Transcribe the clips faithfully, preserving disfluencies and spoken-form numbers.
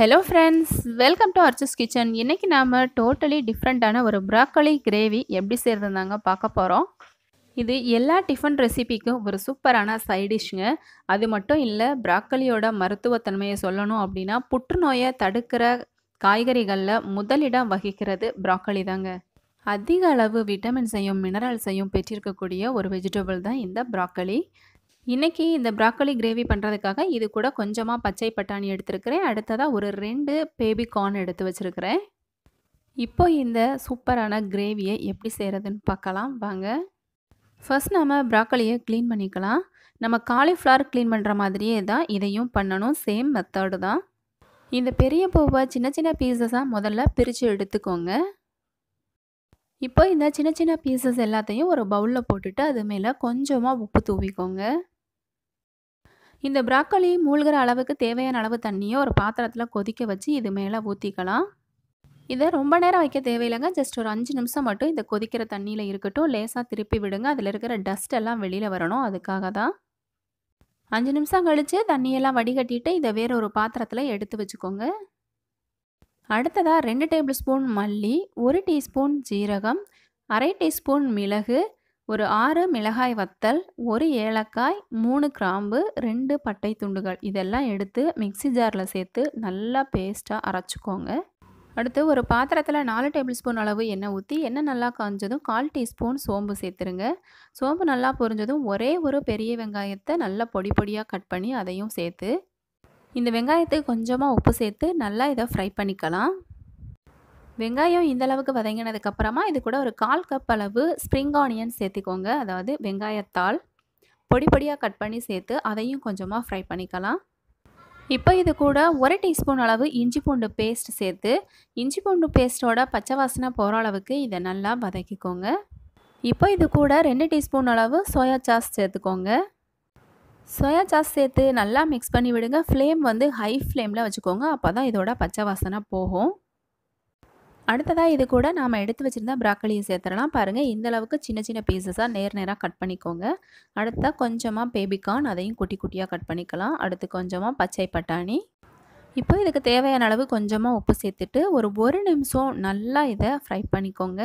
Hello friends, welcome to Archus kitchen. இன்னைக்கு நாம totally different-ஆன ஒரு broccoli gravy எப்படி செய்யறதுதாங்க பார்க்க போறோம். இது எல்லா டிஃபன் ரெசிபிக்கும் ஒரு சூப்பரான சைட் டிஷ்ங்க. அது மட்டும் இல்ல, broccoliயோட மருத்துவ தன்மையை சொல்லணும் அப்படின்னா புற்றுநோயை தடுக்கிற காய்கறிகள்ல முதலிடம் வகிக்கிறது broccoli தாங்க. அதிக அளவு விட்டமின்ஸையும் மினரல்ஸையும் பெற்றிருக்கக்கூடிய ஒரு வெஜிடபிள் தான் இந்த broccoli. இன்னைக்கு இந்த broccoli கிரேவி பண்ணுறதுக்காக இது கூட கொஞ்சமாக பச்சை பட்டாணி எடுத்துருக்கிறேன். அடுத்ததாக ஒரு ரெண்டு பேபிகார்ன் எடுத்து வச்சுருக்கிறேன். இப்போ இந்த சூப்பரான கிரேவியை எப்படி செய்கிறதுன்னு பார்க்கலாம் வாங்க. ஃபர்ஸ்ட் நம்ம broccoliயை க்ளீன் பண்ணிக்கலாம். நம்ம காலிஃப்ளவர் க்ளீன் பண்ணுற மாதிரியே தான் இதையும் பண்ணணும். சேம் மெத்தடு தான். இந்த பெரிய பூவை சின்ன சின்ன பீசஸாக முதல்ல பிரித்து எடுத்துக்கோங்க. இப்போ இந்த சின்ன சின்ன பீசஸ் எல்லாத்தையும் ஒரு பவுலில் போட்டுட்டு அது மேலே கொஞ்சமாக உப்பு தூவிக்கோங்க. இந்த broccoli மூழ்கிற அளவுக்கு தேவையான அளவு தண்ணியை ஒரு பாத்திரத்தில் கொதிக்க வச்சு இது மேலே ஊற்றிக்கலாம். இதை ரொம்ப நேரம் வைக்க தேவையில்லைங்க. ஜஸ்ட் ஒரு அஞ்சு நிமிஷம் மட்டும் இந்த கொதிக்கிற தண்ணியில் இருக்கட்டும். லேசாக திருப்பி விடுங்க. அதில் இருக்கிற டஸ்ட் எல்லாம் வெளியில் வரணும். அதுக்காக தான். அஞ்சு நிமிஷம் கழித்து தண்ணியெல்லாம் வடிகட்டிட்டு இதை வேற ஒரு பாத்திரத்தில் எடுத்து வச்சுக்கோங்க. அடுத்ததாக ரெண்டு டேபிள் ஸ்பூன் மல்லி, ஒரு டீஸ்பூன் ஜீரகம், அரை டீஸ்பூன் மிளகு, ஒரு ஆறு மிளகாய் வத்தல், ஒரு ஏலக்காய், மூணு கிராம்பு, ரெண்டு பட்டை துண்டுகள் இதெல்லாம் எடுத்து மிக்சி ஜாரில் சேர்த்து நல்லா பேஸ்ட்டாக அரைச்சிக்கோங்க. அடுத்து ஒரு பாத்திரத்தில் நாலு டேபிள் ஸ்பூன் அளவு எண்ணெய் ஊற்றி எண்ணெய் நல்லா காஞ்சதும் கால் டீஸ்பூன் சோம்பு சேர்த்துருங்க. சோம்பு நல்லா பொரிஞ்சதும் ஒரே ஒரு பெரிய வெங்காயத்தை நல்லா பொடி பொடியாக கட் பண்ணி அதையும் சேர்த்து இந்த வெங்காயத்துக்கு கொஞ்சமாக உப்பு சேர்த்து நல்லா இதை ஃப்ரை பண்ணிக்கலாம். வெங்காயம் இந்த அளவுக்கு வதங்கினதுக்கப்புறமா இது கூட ஒரு கால் கப் அளவு ஸ்ப்ரிங் ஆனியன் சேர்த்திக்கோங்க. அதாவது வெங்காயத்தாள் பொடி பொடியாக கட் பண்ணி சேர்த்து அதையும் கொஞ்சமாக ஃப்ரை பண்ணிக்கலாம். இப்போ இது கூட ஒரு டீஸ்பூன் அளவு இஞ்சி பூண்டு பேஸ்ட் சேர்த்து இஞ்சி பூண்டு பேஸ்ட்டோட பச்சை வாசனை போகிற அளவுக்கு இதை நல்லா வதக்கிக்கோங்க. இப்போ இது கூட ரெண்டு டீஸ்பூன் அளவு சோயா சாஸ் சேர்த்துக்கோங்க. சோயா சாஸ் சேர்த்து நல்லா மிக்ஸ் பண்ணி விடுங்க. ஃப்ளேம் வந்து ஹை ஃப்ளேமில் வச்சுக்கோங்க. அப்போ தான் இதோட பச்சை வாசனை போகும். அடுத்ததாக இது கூட நாம் எடுத்து வச்சுருந்தா broccoliயை சேர்த்துடலாம். பாருங்கள், இந்த அளவுக்கு சின்ன சின்ன பீசஸாக நேர் நேராக கட் பண்ணிக்கோங்க. அடுத்ததாக கொஞ்சமாக பேபிகார்ன் அதையும் குட்டி குட்டியாக கட் பண்ணிக்கலாம். அடுத்து கொஞ்சமாக பச்சை பட்டாணி. இப்போ இதுக்கு தேவையான அளவு கொஞ்சமாக உப்பு சேர்த்துட்டு ஒரு ஒரு நிமிஷம் நல்லா இதை ஃப்ரை பண்ணிக்கோங்க.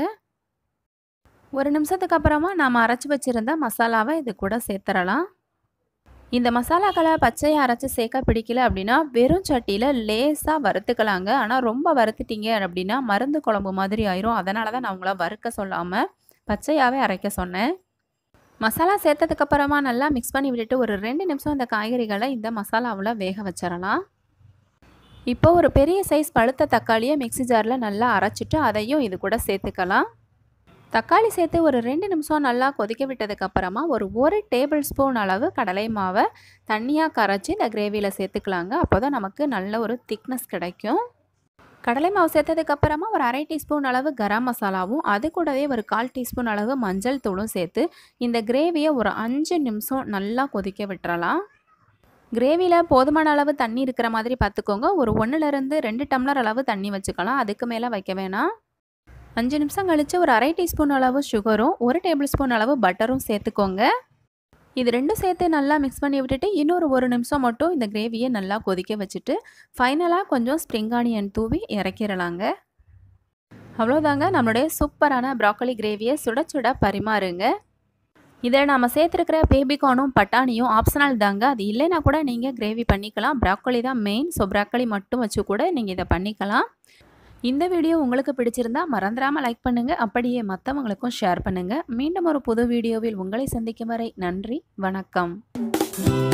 ஒரு நிமிஷத்துக்கு அப்புறமா நாம் அரைச்சி வச்சுருந்த மசாலாவை இது கூட சேர்த்துடலாம். இந்த மசாலாக்களை பச்சையை அரைச்சி சேர்க்க பிடிக்கல அப்படின்னா வெறும் சட்டியில் லேசாக வறுத்துக்கலாங்க. ஆனால் ரொம்ப வறுத்துட்டீங்க அப்படின்னா மருந்து குழம்பு மாதிரி ஆயிரும். அதனால தான் நான் உங்களை வறுக்க சொல்லாமல் பச்சையாகவே அரைக்க சொன்னேன். மசாலா சேர்த்ததுக்கப்புறமா நல்லா மிக்ஸ் பண்ணி விட்டுட்டு ஒரு ரெண்டு நிமிஷம் இந்த காய்கறிகளை இந்த மசாலாவில் வேக வச்சிடலாம். இப்போ ஒரு பெரிய சைஸ் பழுத்த தக்காளியை மிக்ஸி ஜாரில் நல்லா அரைச்சிட்டு அதையும் இது கூட சேர்த்துக்கலாம். தக்காளி சேர்த்து ஒரு ரெண்டு நிமிஷம் நல்லா கொதிக்க விட்டதுக்கப்புறமா ஒரு ஒரு டேபிள் ஸ்பூன் அளவு கடலை மாவை தண்ணியாக கரைச்சி இந்த கிரேவியில் சேர்த்துக்கலாங்க. அப்போ தான் நமக்கு நல்ல ஒரு திக்னஸ் கிடைக்கும். கடலை மாவு சேர்த்ததுக்கப்புறமா ஒரு அரை டீஸ்பூன் அளவு கரம் மசாலாவும் அது கூடவே ஒரு கால் டீஸ்பூன் அளவு மஞ்சள் தூளும் சேர்த்து இந்த கிரேவியை ஒரு அஞ்சு நிமிஷம் நல்லா கொதிக்க விட்டுறலாம். கிரேவியில் போதுமான அளவு தண்ணி இருக்கிற மாதிரி பார்த்துக்கோங்க. ஒரு ஒன்றுலேருந்து ரெண்டு டம்ளர் அளவு தண்ணி வச்சுக்கலாம். அதுக்கு மேலே வைக்க வேணாம். அஞ்சு நிமிஷம் கழித்து ஒரு அரை டீஸ்பூன் அளவு சுகரும் ஒரு டேபிள் ஸ்பூன் அளவு பட்டரும் சேர்த்துக்கோங்க. இது ரெண்டும் சேர்த்து நல்லா மிக்ஸ் பண்ணி விட்டுட்டு இன்னொரு ஒரு நிமிஷம் மட்டும் இந்த கிரேவியை நல்லா கொதிக்க வச்சுட்டு ஃபைனலாக கொஞ்சம் ஸ்ப்ரிங் ஆனியன் தூவி இறக்கிடலாங்க. அவ்வளோதாங்க, நம்மளுடைய சூப்பரான broccoli கிரேவியை சுட சுட பரிமாறுங்க. இதை நாம் சேர்த்துருக்கிற பேபிகார்னும் பட்டாணியும் ஆப்ஷனல் தாங்க. அது இல்லைன்னா கூட நீங்கள் கிரேவி பண்ணிக்கலாம். broccoli தான் மெயின். ஸோ broccoli மட்டும் வச்சு கூட நீங்கள் இதை பண்ணிக்கலாம். இந்த வீடியோ உங்களுக்கு பிடிச்சிருந்தா மறந்துடாமல் லைக் பண்ணுங்கள். அப்படியே மற்றவங்களுக்கும் ஷேர் பண்ணுங்கள். மீண்டும் ஒரு புது வீடியோவில் உங்களை சந்திக்கும் வரை நன்றி, வணக்கம்.